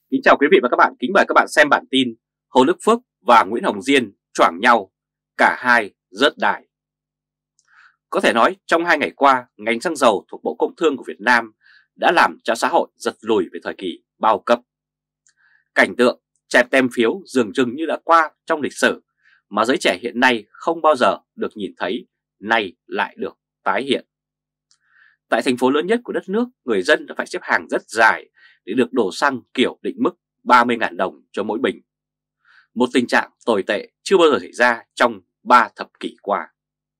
Kính chào quý vị và các bạn, kính mời các bạn xem bản tin Hồ Đức Phước và Nguyễn Hồng Diên choảng nhau, cả hai rớt đài. Có thể nói trong 2 ngày qua, ngành xăng dầu thuộc Bộ Công Thương của Việt Nam đã làm cho xã hội giật lùi về thời kỳ bao cấp. Cảnh tượng chẹp tem phiếu dường chừng như đã qua trong lịch sử mà giới trẻ hiện nay không bao giờ được nhìn thấy, nay lại được tái hiện. Tại thành phố lớn nhất của đất nước, người dân đã phải xếp hàng rất dài để được đổ xăng kiểu định mức 30.000 đồng cho mỗi bình. Một tình trạng tồi tệ chưa bao giờ xảy ra trong 3 thập kỷ qua.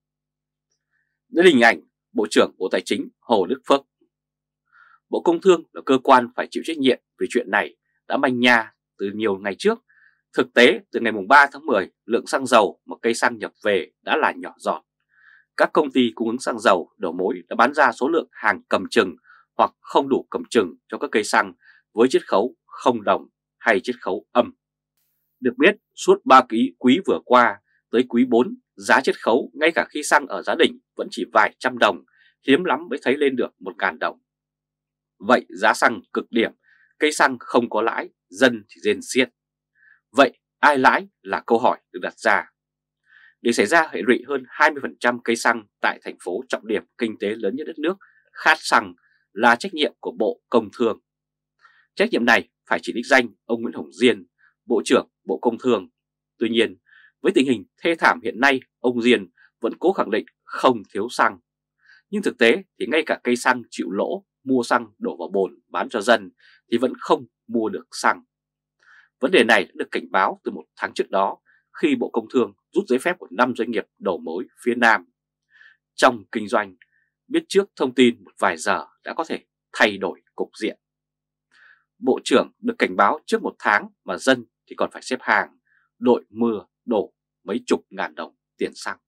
Đây là hình ảnh Bộ trưởng Bộ Tài chính Hồ Đức Phước. Bộ Công Thương là cơ quan phải chịu trách nhiệm về chuyện này đã manh nha từ nhiều ngày trước. Thực tế, từ ngày 3 tháng 10, lượng xăng dầu mà cây xăng nhập về đã là nhỏ giọt. Các công ty cung ứng xăng dầu đầu mối đã bán ra số lượng hàng cầm chừng hoặc không đủ cầm chừng cho các cây xăng với chiết khấu 0 đồng hay chiết khấu âm. Được biết, suốt 3 quý vừa qua tới quý 4, giá chiết khấu ngay cả khi xăng ở giá đỉnh vẫn chỉ vài trăm đồng, hiếm lắm mới thấy lên được 1.000 đồng. Vậy giá xăng cực điểm, cây xăng không có lãi, dân thì rên xiết. Vậy ai lãi là câu hỏi được đặt ra. Để xảy ra hệ lụy hơn 20% cây xăng tại thành phố trọng điểm kinh tế lớn nhất đất nước khát xăng là trách nhiệm của Bộ Công Thương. Trách nhiệm này phải chỉ đích danh ông Nguyễn Hồng Diên, Bộ trưởng Bộ Công Thương. Tuy nhiên, với tình hình thê thảm hiện nay, ông Diên vẫn cố khẳng định không thiếu xăng. Nhưng thực tế thì ngay cả cây xăng chịu lỗ, mua xăng đổ vào bồn bán cho dân thì vẫn không mua được xăng. Vấn đề này đã được cảnh báo từ 1 tháng trước đó khi Bộ Công Thương rút giấy phép của 5 doanh nghiệp đầu mối phía Nam. Trong kinh doanh, biết trước thông tin một vài giờ đã có thể thay đổi cục diện. Bộ trưởng được cảnh báo trước 1 tháng mà dân thì còn phải xếp hàng, đội mưa đổ mấy chục ngàn đồng tiền xăng.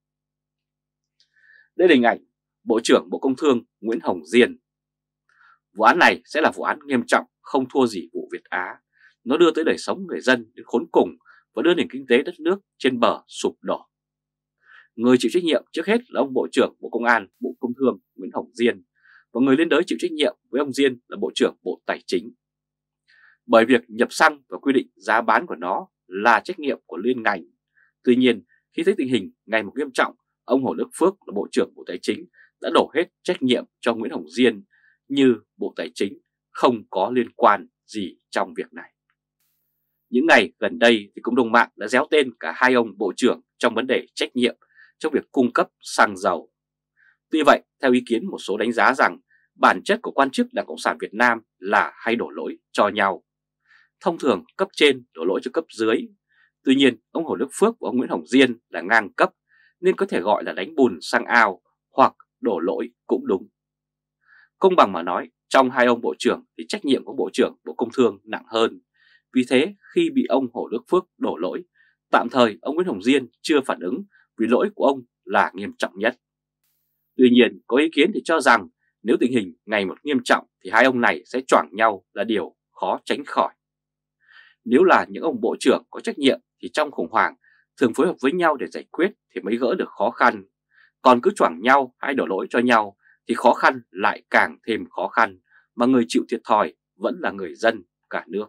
Đây là hình ảnh Bộ trưởng Bộ Công Thương Nguyễn Hồng Diên. Vụ án này sẽ là vụ án nghiêm trọng, không thua gì vụ Việt Á. Nó đưa tới đời sống người dân đến khốn cùng và đưa nền kinh tế đất nước trên bờ sụp đổ. Người chịu trách nhiệm trước hết là ông Bộ trưởng Bộ Công an, Bộ Công Thương Nguyễn Hồng Diên, và người liên đới chịu trách nhiệm với ông Diên là Bộ trưởng Bộ Tài chính. Bởi việc nhập xăng và quy định giá bán của nó là trách nhiệm của liên ngành. Tuy nhiên, khi thấy tình hình ngày một nghiêm trọng, ông Hồ Đức Phước là Bộ trưởng Bộ Tài chính đã đổ hết trách nhiệm cho Nguyễn Hồng Diên, như Bộ Tài chính không có liên quan gì trong việc này. Những ngày gần đây thì cộng đồng mạng đã réo tên cả hai ông bộ trưởng trong vấn đề trách nhiệm trong việc cung cấp xăng dầu. Tuy vậy, theo ý kiến một số đánh giá rằng bản chất của quan chức Đảng Cộng sản Việt Nam là hay đổ lỗi cho nhau. Thông thường cấp trên đổ lỗi cho cấp dưới. Tuy nhiên, ông Hồ Đức Phước và ông Nguyễn Hồng Diên là ngang cấp nên có thể gọi là đánh bùn sang ao hoặc đổ lỗi cũng đúng. Công bằng mà nói, trong hai ông bộ trưởng thì trách nhiệm của Bộ trưởng Bộ Công Thương nặng hơn. Vì thế, khi bị ông Hồ Đức Phước đổ lỗi, tạm thời ông Nguyễn Hồng Diên chưa phản ứng vì lỗi của ông là nghiêm trọng nhất. Tuy nhiên, có ý kiến thì cho rằng nếu tình hình ngày một nghiêm trọng thì hai ông này sẽ choảng nhau là điều khó tránh khỏi. Nếu là những ông bộ trưởng có trách nhiệm thì trong khủng hoảng thường phối hợp với nhau để giải quyết thì mới gỡ được khó khăn. Còn cứ choảng nhau hay đổ lỗi cho nhau thì khó khăn lại càng thêm khó khăn, mà người chịu thiệt thòi vẫn là người dân cả nước.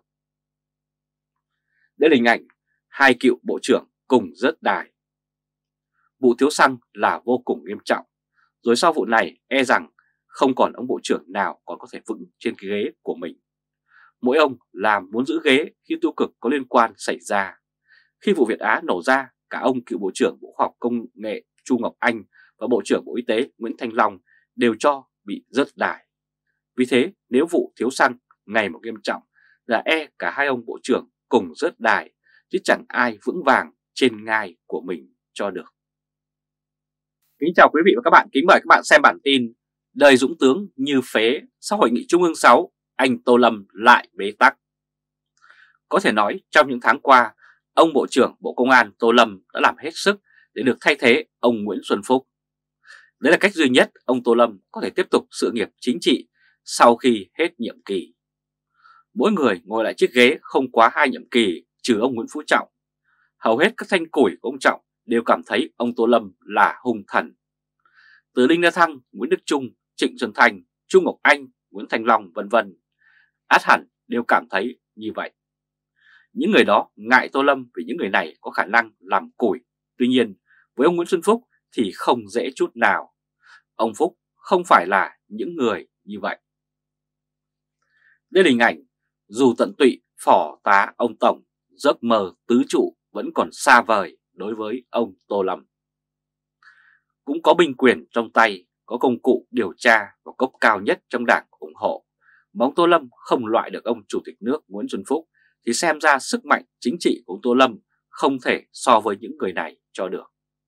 Đây là hình ảnh hai cựu bộ trưởng cùng rớt đài. Vụ thiếu xăng là vô cùng nghiêm trọng. Rồi sau vụ này e rằng không còn ông bộ trưởng nào còn có thể vững trên cái ghế của mình. Mỗi ông làm muốn giữ ghế khi tiêu cực có liên quan xảy ra. Khi vụ Việt Á nổ ra, cả ông cựu Bộ trưởng Bộ Khoa học Công nghệ Chu Ngọc Anh và Bộ trưởng Bộ Y tế Nguyễn Thanh Long đều cho bị rớt đài. Vì thế, nếu vụ thiếu xăng ngày một nghiêm trọng là cả hai ông bộ trưởng cùng rớt đài, chứ chẳng ai vững vàng trên ngai của mình cho được. Kính chào quý vị và các bạn, kính mời các bạn xem bản tin Đời dũng tướng như phế, sau hội nghị Trung ương 6, anh Tô Lâm lại bế tắc. Có thể nói trong những tháng qua, ông Bộ trưởng Bộ Công an Tô Lâm đã làm hết sức để được thay thế ông Nguyễn Xuân Phúc. Đấy là cách duy nhất ông Tô Lâm có thể tiếp tục sự nghiệp chính trị sau khi hết nhiệm kỳ. Mỗi người ngồi lại chiếc ghế không quá 2 nhiệm kỳ trừ ông Nguyễn Phú Trọng. Hầu hết các thanh củi của ông Trọng đều cảm thấy ông Tô Lâm là hung thần. Từ Đinh La Thăng, Nguyễn Đức Chung, Trịnh Xuân Thanh, Chu Ngọc Anh, Nguyễn Thanh Long vân vân, ắt hẳn đều cảm thấy như vậy. Những người đó ngại Tô Lâm vì những người này có khả năng làm củi. Tuy nhiên, với ông Nguyễn Xuân Phúc thì không dễ chút nào. Ông Phúc không phải là những người như vậy. Đây là hình ảnh dù tận tụy phò tá ông Tổng, giấc mơ tứ trụ vẫn còn xa vời đối với ông Tô Lâm. Cũng có binh quyền trong tay, có công cụ điều tra và cấp cao nhất trong đảng ủng hộ, mà ông Tô Lâm không loại được ông Chủ tịch nước Nguyễn Xuân Phúc thì xem ra sức mạnh chính trị của ông Tô Lâm không thể so với những người này cho được.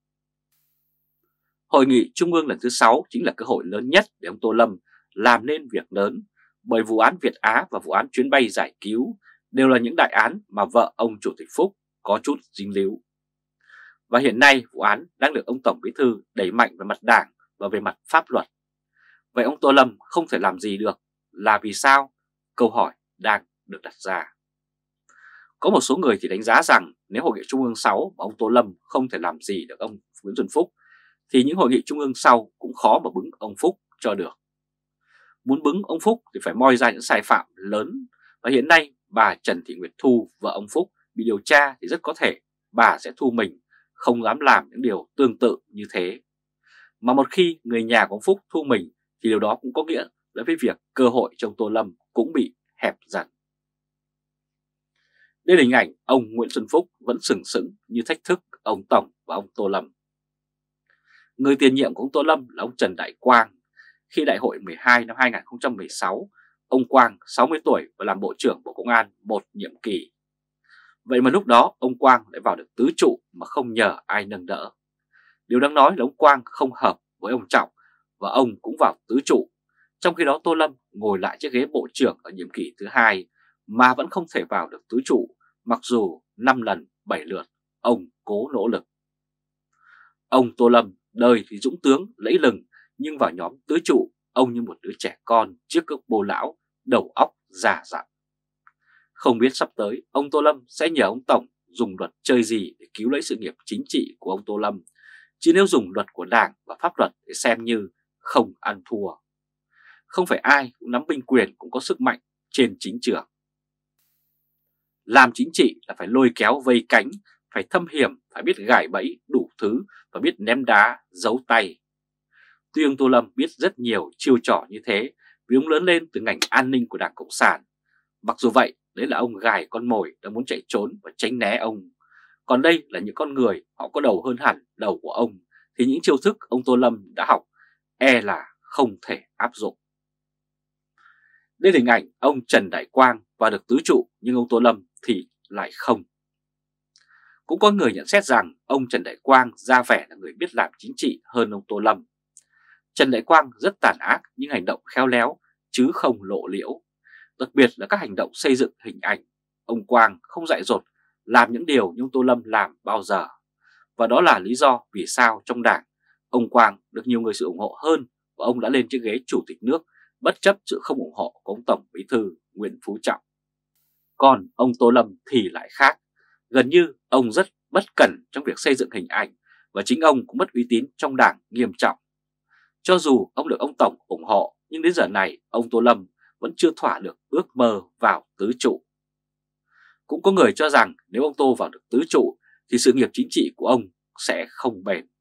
Hội nghị Trung ương lần thứ 6 chính là cơ hội lớn nhất để ông Tô Lâm làm nên việc lớn, bởi vụ án Việt Á và vụ án chuyến bay giải cứu đều là những đại án mà vợ ông Chủ tịch Phúc có chút dính líu. Và hiện nay vụ án đang được ông Tổng Bí thư đẩy mạnh về mặt đảng và về mặt pháp luật. Vậy ông Tô Lâm không thể làm gì được là vì sao? Câu hỏi đang được đặt ra. Có một số người thì đánh giá rằng nếu Hội nghị Trung ương 6 mà ông Tô Lâm không thể làm gì được ông Nguyễn Xuân Phúc thì những hội nghị Trung ương sau cũng khó mà bứng ông Phúc cho được. Muốn bứng ông Phúc thì phải moi ra những sai phạm lớn, và hiện nay bà Trần Thị Nguyệt Thu, vợ ông Phúc, bị điều tra thì rất có thể bà sẽ thu mình, không dám làm những điều tương tự như thế. Mà một khi người nhà của ông Phúc thu mình thì điều đó cũng có nghĩa là với việc cơ hội trong Tô Lâm cũng bị hẹp dần. Đây là hình ảnh ông Nguyễn Xuân Phúc vẫn sừng sững như thách thức ông Tổng và ông Tô Lâm. Người tiền nhiệm của ông Tô Lâm là ông Trần Đại Quang. Khi đại hội 12 năm 2016, ông Quang 60 tuổi và làm Bộ trưởng Bộ Công an một nhiệm kỳ. Vậy mà lúc đó ông Quang lại vào được tứ trụ mà không nhờ ai nâng đỡ. Điều đáng nói là ông Quang không hợp với ông Trọng và ông cũng vào tứ trụ. Trong khi đó Tô Lâm ngồi lại chiếc ghế Bộ trưởng ở nhiệm kỳ thứ 2 mà vẫn không thể vào được tứ trụ, mặc dù 5 lần 7 lượt ông cố nỗ lực. Ông Tô Lâm đời thì dũng tướng lẫy lừng, nhưng vào nhóm tứ trụ ông như một đứa trẻ con trước các bô lão, đầu óc già dặn. Không biết sắp tới ông Tô Lâm sẽ nhờ ông Tổng dùng luật chơi gì để cứu lấy sự nghiệp chính trị của ông Tô Lâm, chứ nếu dùng luật của Đảng và pháp luật thì xem như không ăn thua. Không phải ai cũng nắm binh quyền cũng có sức mạnh trên chính trường. Làm chính trị là phải lôi kéo vây cánh, phải thâm hiểm, phải biết gài bẫy đủ thứ và biết ném đá, giấu tay. Tuy ông Tô Lâm biết rất nhiều chiêu trò như thế vì ông lớn lên từ ngành an ninh của Đảng Cộng sản. Mặc dù vậy, đấy là ông gài con mồi đang muốn chạy trốn và tránh né ông. Còn đây là những con người họ có đầu hơn hẳn đầu của ông, thì những chiêu thức ông Tô Lâm đã học là không thể áp dụng. Đây là hình ảnh ông Trần Đại Quang vào được tứ trụ nhưng ông Tô Lâm thì lại không. Cũng có người nhận xét rằng ông Trần Đại Quang ra vẻ là người biết làm chính trị hơn ông Tô Lâm. Trần Đại Quang rất tàn ác nhưng hành động khéo léo chứ không lộ liễu. Đặc biệt là các hành động xây dựng hình ảnh. Ông Quang không dại dột làm những điều như ông Tô Lâm làm bao giờ. Và đó là lý do vì sao trong Đảng ông Quang được nhiều người sự ủng hộ hơn và ông đã lên chiếc ghế Chủ tịch nước bất chấp sự không ủng hộ của ông Tổng Bí thư Nguyễn Phú Trọng. Còn ông Tô Lâm thì lại khác. Gần như ông rất bất cẩn trong việc xây dựng hình ảnh và chính ông cũng mất uy tín trong Đảng nghiêm trọng. Cho dù ông được ông Tổng ủng hộ nhưng đến giờ này ông Tô Lâm vẫn chưa thỏa được ước mơ vào tứ trụ. Cũng có người cho rằng nếu ông Tô vào được tứ trụ thì sự nghiệp chính trị của ông sẽ không bền.